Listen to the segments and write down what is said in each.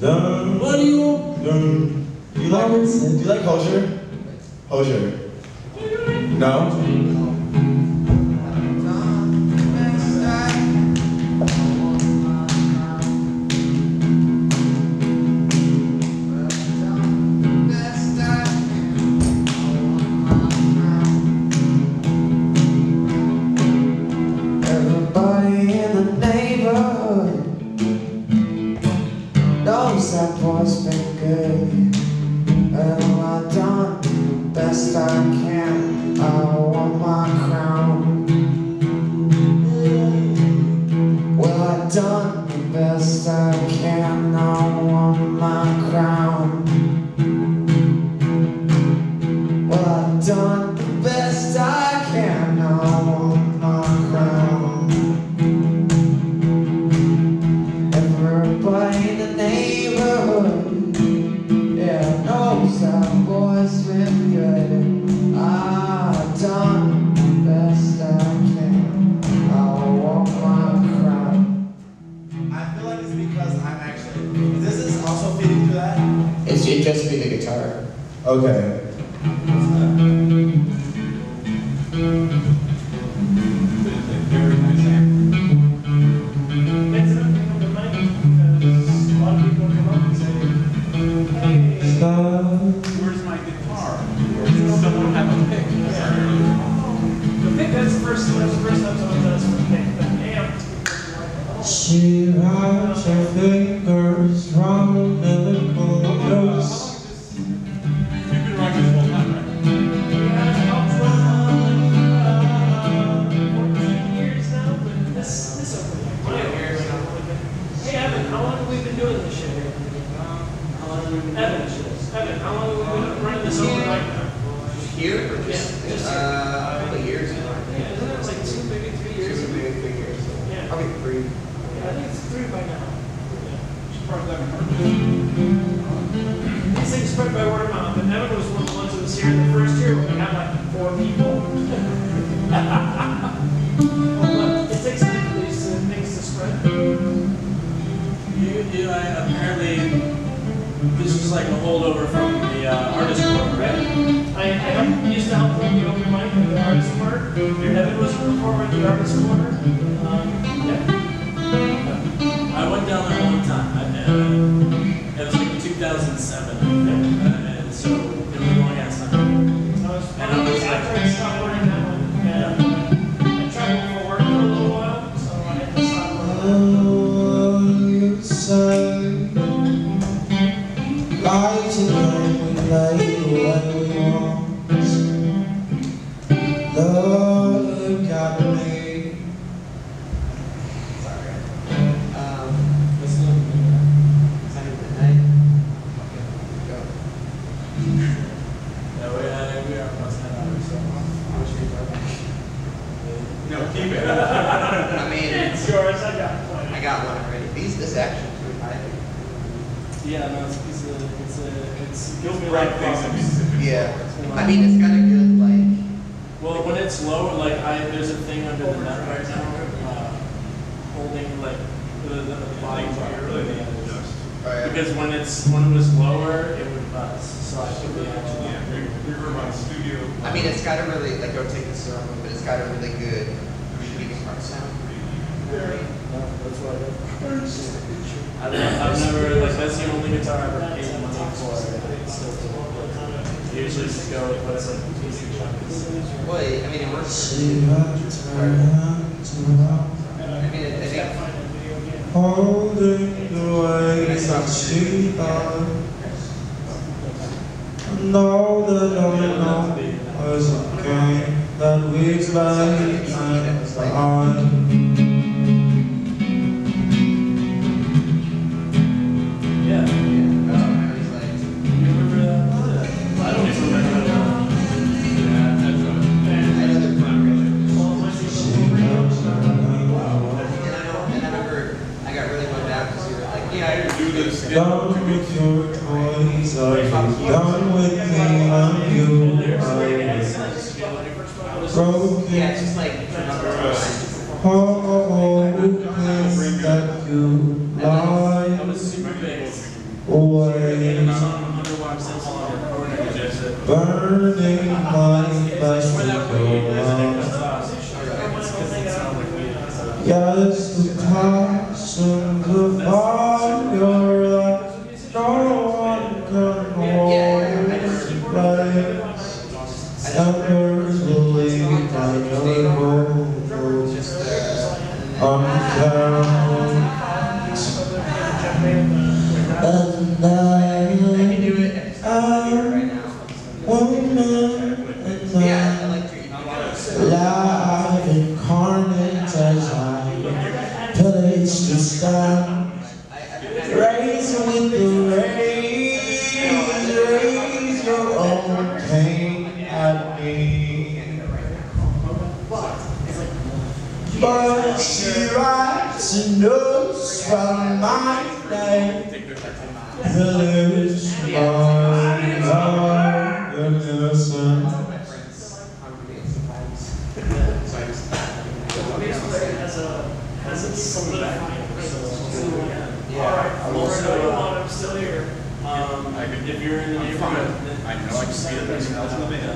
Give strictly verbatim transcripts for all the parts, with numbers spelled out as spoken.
Dun, what do you dun. Do you like do you like Hosier? Hosier. No? Knows that boy's been good, and I've done the best I can. I want my crown. Well, I've done the best I can. I want my crown. Well, I've done the best I can. I want my crown. Everybody in the neighborhood, yeah, knows that boy's been good. I've done the best I can. I want my crown. I feel like it's because I'm actually. This is also feeding to that. It should just be the guitar. Okay. Very nice amp. Where's my guitar? Does someone have a pick? The pick, that's the first, that's the first time someone does for the pick. The amp. She wraps her fingers round the corners. You've been writing this whole time, right? fourteen years now, but this, this over five years now. Hey Evan, how long have we been doing this shit here? How long have we been Evan, Evan, how long have we been running this overnight now? Here? Or just, Yeah, just uh, a couple of years now. Yeah, isn't it like two, maybe three years? Two, maybe three years. Yeah. Probably three. Yeah, I think it's three by now. She's part of that part. These things spread by word of mouth, and Evan was one of the ones who was here the first year when we had like four people. Well, it takes time for these uh, things to spread. You, you I, apparently, this was like a holdover from the uh, artist corner, right? I, I used to help run the open mic at the artist corner. Evan was a performer at the artist corner. Um, yeah. I went down there one time. I, uh, it was like two thousand seven, uh, and so it was a long ass time. I was, And I was after I stopped wearing that one, and I traveled for work for a little while, so I had to stop wearing that. Oh, you say, light it when we lay when we want. Look at me. Sorry. Um, what's the time of the night? Go. Yeah, we, uh, we are almost ten hours, so how much are you talking? No, keep it. I mean, It's yours, I got plenty. I got one already. These, this action's pretty high. Yeah, no, it's, it's, a, it's, a, it's, You'll gives me break like things problems. in pieces. Yeah. I mean, it's got a good, like, Well, when it's low, like I, there's a thing under the net right now, uh, holding like the, the, the bottom part of the edge. Because when it's when it was lower, it would buzz. So I took the action. Yeah, we, we were on studio. I mean, it's got a really, like, go take this around, but it's got a really good shooting part sound. Yeah, that's what I did. I've, I've never, like, that's the only guitar I've ever paid money for. It's still I usually just go with what's like a piece of chunk. Well, I mean, it works. She wraps her hands around, I mean, I think, holding the way that she does. And all that I know is a game that we play behind. Yeah. I was like, You remember that? I don't even remember that. Yeah, that's right. I know they're fun, really. Well, my She wraps her hands around. And I know, and I remember, I got really bummed out because you were like, yeah, I Do this. Done with your toys, are you done with me and you? Broken yeah, it's just like, remember, all things that you I lie. was super big. away, And it's on Underwalk Central on the corner. burning my bicycle. Yes, the passions of fire that no one can hold place. Embers believe I know uncount. And I am woman and man, live incarnate as I place to stand, raise with the raise, raise your own pain at me. But she writes a note from my name, village mind of innocence. Has a has a solidified Yeah. Alright, also, I'm still here. Um, if you're in the neighborhood, I know I can see that there's else in the van.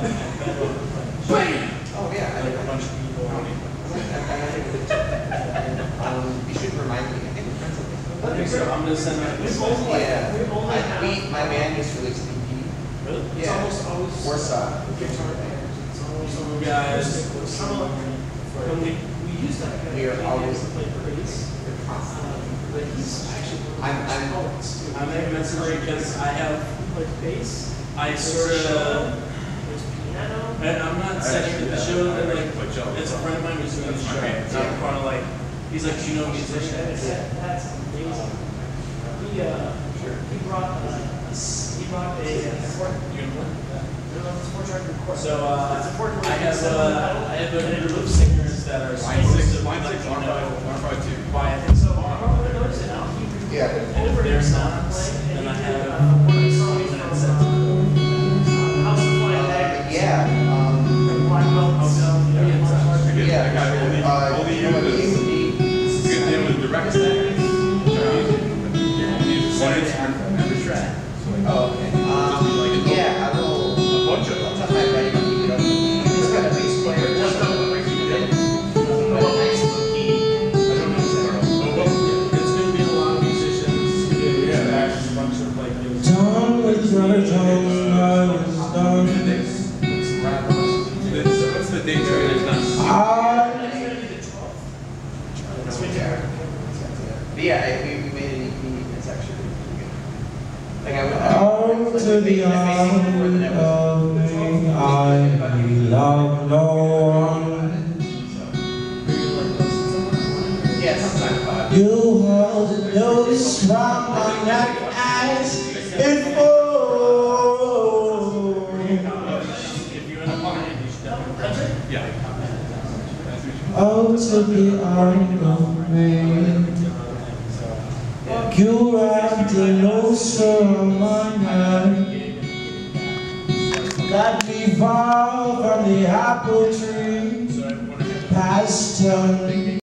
Oh, yeah. I like a bunch of people. Um, you should remind me. I think we're friends with I think so. I'm gonna send that. We've only, Yeah. we've only I, had. we, my band just released an E P. Really? It's Yeah. almost always. Warsaw. Guitar band. It's always. Some guys. Some of them. When we, we used that guy. We are always- to play bass. But he's actually. I'm- I'm- I'm making this because I have, Like bass. I sort of, There's piano. and I'm not setting the show, and like, it's a friend of mine who's doing the show. It's not part of like, he's like, do you know musicians? That, that's amazing. He, uh, he brought, uh, a s- he brought a, uh, four, You know what? no, it's four track recorder. So, uh, It's a four track I have, recorder. uh, I have a group of singers that are Line supposed six, to line let six, you R know five, R five two. why I think so. So, I'm gonna notice it now. He Yeah. over If they're his not, playing, and then I he have did, uh, one of the songs and from, it says- uh, House of Flying Uh, Daggers. yeah. Um, Black Belts. Yeah, Yeah, exactly. Again, yeah. I got only, Uh, only you know what you the name would be? Good name was direct that. One instrument from every track. Oh, okay. Um, yeah, I will. A bunch of I'll them. tell my buddy to keep it up. He's got a bass player. Just a but a nice low key. I don't know. It's gonna be a lot of musicians, it's gonna be a mixed bag, a bunch of like. Done with your toes, I was done. What's the date? It's not. I But yeah, I, we, we made an E P. It's actually pretty good. Like I would. out like, to the I made it for the eye network. of me, I love no one. Yeah, sometimes. Uh, You hold the noose from my neck as it falls. If you're in a band, you should definitely. Yeah. Out to the eye of me. You wrapped the noose around my neck. Got me far from the apple tree. Past turn.